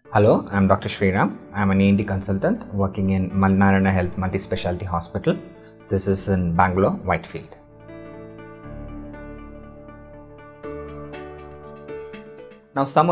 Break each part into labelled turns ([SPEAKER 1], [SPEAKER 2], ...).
[SPEAKER 1] Hello, I'm Dr. Sriram. I'm an ENT consultant working in Malnarana Health Multi-Specialty Hospital. This is in Bangalore, Whitefield. Now, summer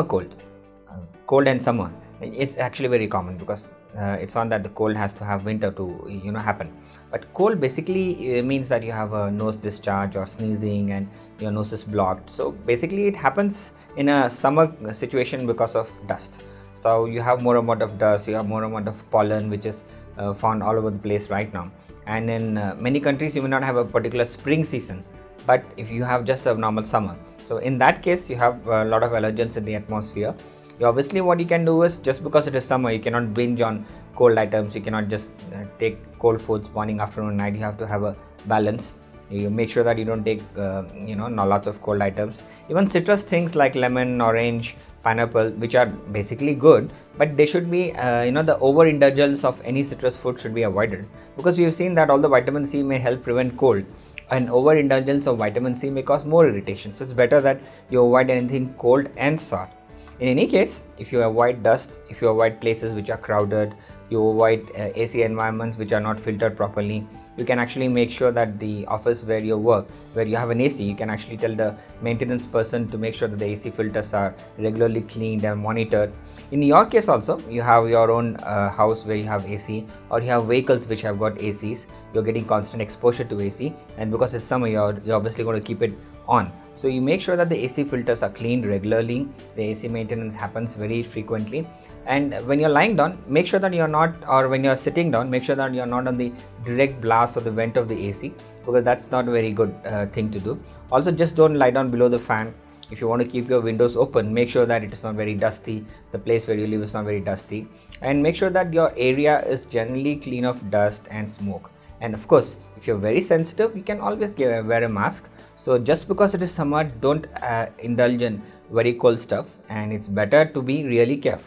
[SPEAKER 1] cold and summer, it's actually very common because it's not that the cold has to have winter to happen. But cold basically means that you have a nose discharge or sneezing and your nose is blocked. So basically, it happens in a summer situation because of dust. So you have more amount of dust, you have more amount of pollen which is found all over the place right now. And in many countries, you may not have a particular spring season, but if you have just a normal summer, so in that case you have a lot of allergens in the atmosphere. Obviously what you can do is, just because it is summer, you cannot binge on cold items, you cannot just take cold foods morning, afternoon, night. You have to have a balance. You make sure that you don't take not lots of cold items. Even citrus things like lemon, orange, pineapple, which are basically good, but they should be the overindulgence of any citrus food should be avoided, because we have seen that although vitamin C may help prevent cold, and overindulgence of vitamin C may cause more irritation. So it's better that you avoid anything cold and sour. In any case, if you avoid dust, if you avoid places which are crowded, you avoid AC environments which are not filtered properly, you can actually make sure that the office where you work, where you have an AC, you can actually tell the maintenance person to make sure that the AC filters are regularly cleaned and monitored. In your case also, you have your own house where you have AC, or you have vehicles which have got ACs, you're getting constant exposure to AC, and because it's summer, you're obviously going to keep it on. So you make sure that the AC filters are cleaned regularly. The AC maintenance happens very frequently, and when you're lying down, make sure that you're not, or when you're sitting down, make sure that you're not on the direct blast of the vent of the AC, because that's not a very good thing to do. Also, just don't lie down below the fan. If you want to keep your windows open, make sure that it is not very dusty, the place where you live is not very dusty, and make sure that your area is generally clean of dust and smoke. And of course, if you're very sensitive, you can always wear a mask. So just because it is summer, don't indulge in very cold stuff, and it's better to be really careful.